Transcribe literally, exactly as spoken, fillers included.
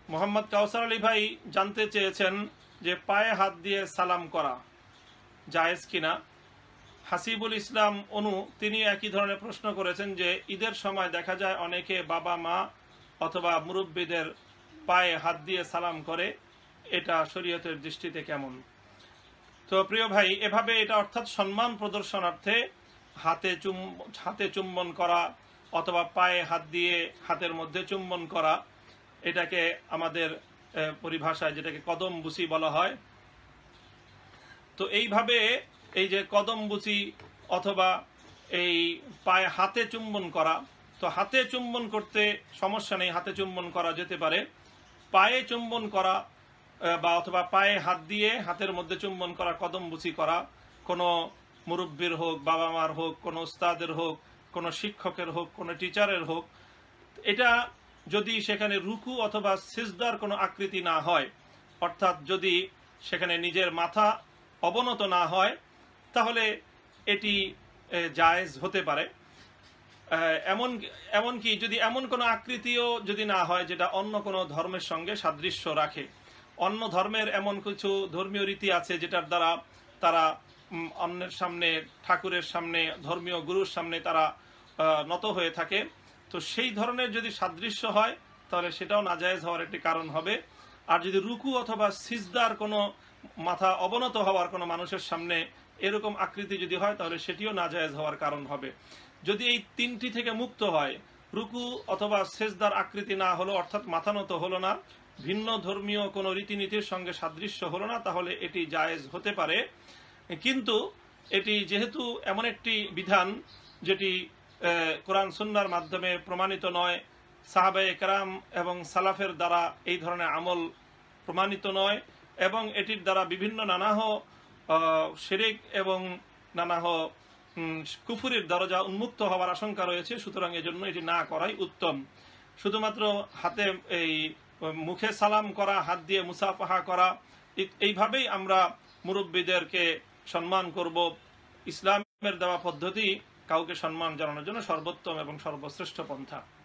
মোহাম্মদ কাউসার আলী ভাই জানতে চেয়েছেন যে পায়ে হাত দিয়ে সালাম করা জায়েজ কিনা। হাসিবুল ইসলাম অনু তিনি একই ধরনের প্রশ্ন করেছেন যে ঈদের সময় দেখা যায় অনেকে বাবা মা অথবা মুরব্বীদের পায়ে হাত দিয়ে সালাম করে, এটা শরীয়তের দৃষ্টিতে কেমন? তো প্রিয় ভাই, এভাবে এটা অর্থাৎ সম্মান প্রদর্শনার্থে হাতে চুম হাতে চুম্বন করা অথবা পায়ে হাত দিয়ে হাতের মধ্যে চুম্বন করা, এটাকে আমাদের পরিভাষায় যেটাকে কদম বুসি বলা হয়। তো এইভাবে এই যে কদম বুসি অথবা এই পায়ে হাতে চুম্বন করা, তো হাতে চুম্বন করতে সমস্যা নেই, হাতে চুম্বন করা যেতে পারে। পায়ে চুম্বন করা বা অথবা পায়ে হাত দিয়ে হাতের মধ্যে চুম্বন করা, কদম বুসি করা, কোনো মুরব্বীর হোক, বাবা মার হোক, কোনো উস্তাদের হোক, কোনো শিক্ষকের হোক, কোনো টিচারের হোক, এটা যদি সেখানে রুকু অথবা সিজদার কোনো আকৃতি না হয়, অর্থাৎ যদি সেখানে নিজের মাথা অবনত না হয়, তাহলে এটি জায়েজ হতে পারে। এমন এমনকি যদি এমন কোনো আকৃতিও যদি না হয় যেটা অন্য কোনো ধর্মের সঙ্গে সাদৃশ্য রাখে, অন্য ধর্মের এমন কিছু ধর্মীয় রীতি আছে যেটার দ্বারা তারা অন্যের সামনে, ঠাকুরের সামনে, ধর্মীয় গুরুর সামনে তারা নত হয়ে থাকে, তো সেই ধরনের যদি সাদৃশ্য হয় তাহলে সেটাও নাজায়েজ হওয়ার একটি কারণ হবে। আর যদি রুকু অথবা সিজদার কোনো মাথা অবনত হওয়ার কোনো মানুষের সামনে এরকম আকৃতি যদি হয় তাহলে সেটিও নাজায়েজ হওয়ার কারণ হবে। যদি এই তিনটি থেকে মুক্ত হয়, রুকু অথবা সিজদার আকৃতি না হলো, অর্থাৎ মাথা নত হলো না, ভিন্ন ধর্মীয় কোনো রীতিনীতির সঙ্গে সাদৃশ্য হলো না, তাহলে এটি জায়েজ হতে পারে। কিন্তু এটি যেহেতু এমন একটি বিধান যেটি কোরআন সুন্নাহর মাধ্যমে প্রমাণিত নয়, সাহাবায়ে কেরাম এবং সালাফের দ্বারা এই ধরনের আমল প্রমাণিত নয়, এবং এটির দ্বারা বিভিন্ন নানাহ শিরক এবং নানাহ কুফুরের দরজা উন্মুক্ত হওয়ার আশঙ্কা রয়েছে, সুতরাং এজন্য এটি না করাই উত্তম। শুধুমাত্র হাতে এই মুখে সালাম করা, হাত দিয়ে মুসাফাহা করা, এইভাবেই আমরা মুরব্বীদেরকে সম্মান করব। ইসলামের দেওয়া পদ্ধতি কাউকে সম্মান জানানোর জন্য সর্বোত্তম এবং সর্বশ্রেষ্ঠ পন্থা।